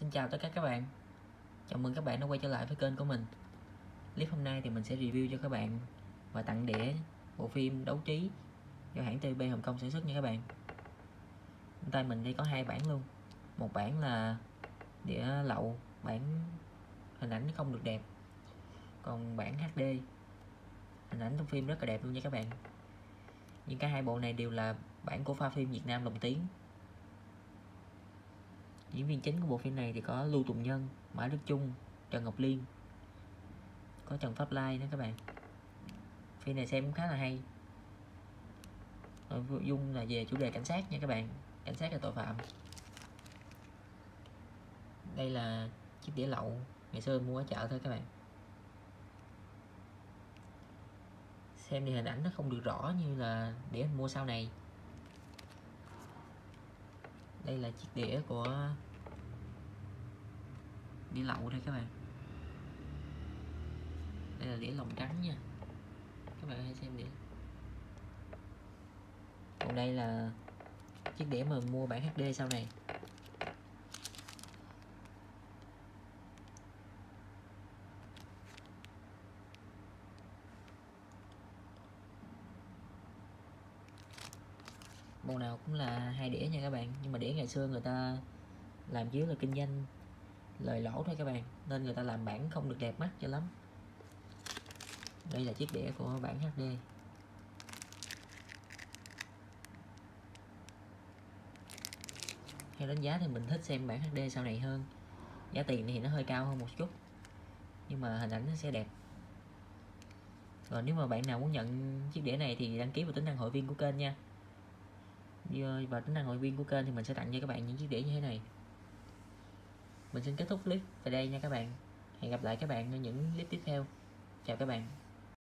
Xin chào tất cả các bạn. Chào mừng các bạn đã quay trở lại với kênh của mình. Clip hôm nay thì mình sẽ review cho các bạn và tặng đĩa bộ phim Đấu Trí do hãng TVB Hồng Kông sản xuất nha các bạn. Bên tay mình đây có hai bản luôn. Một bản là đĩa lậu, bản hình ảnh không được đẹp. Còn bản HD, hình ảnh trong phim rất là đẹp luôn nha các bạn. Nhưng cả hai bộ này đều là bản của Pha Phim Việt Nam lồng tiếng. Diễn viên chính của bộ phim này thì có Lưu Tùng Nhân, Mã Đức Chung, Trần Ngọc Liên, có Trần Pháp Lai nữa các bạn. Phim này xem cũng khá là hay. Nội dung là về chủ đề cảnh sát nha các bạn. Cảnh sát là tội phạm. Đây là chiếc đĩa lậu ngày xưa mua ở chợ thôi các bạn. Xem thì hình ảnh nó không được rõ như là đĩa mua sau này. Đây là chiếc đĩa của đĩa lậu đây các bạn. Đây là đĩa lồng trắng nha. Các bạn hãy xem đĩa. Còn đây là chiếc đĩa mà mua bản HD sau này. Bộ nào cũng là hai đĩa nha các bạn. Nhưng mà đĩa ngày xưa người ta làm chiếu là kinh doanh lời lỗ thôi các bạn, nên người ta làm bản không được đẹp mắt cho lắm. Đây là chiếc đĩa của bản HD. Theo đánh giá thì mình thích xem bản HD sau này hơn. Giá tiền thì nó hơi cao hơn một chút, nhưng mà hình ảnh nó sẽ đẹp. Rồi nếu mà bạn nào muốn nhận chiếc đĩa này thì đăng ký vào tính năng hội viên của kênh nha. Và tính năng hội viên của kênh thì mình sẽ tặng cho các bạn những chiếc đĩa như thế này. Mình xin kết thúc clip tại đây nha các bạn. Hẹn gặp lại các bạn ở những clip tiếp theo. Chào các bạn.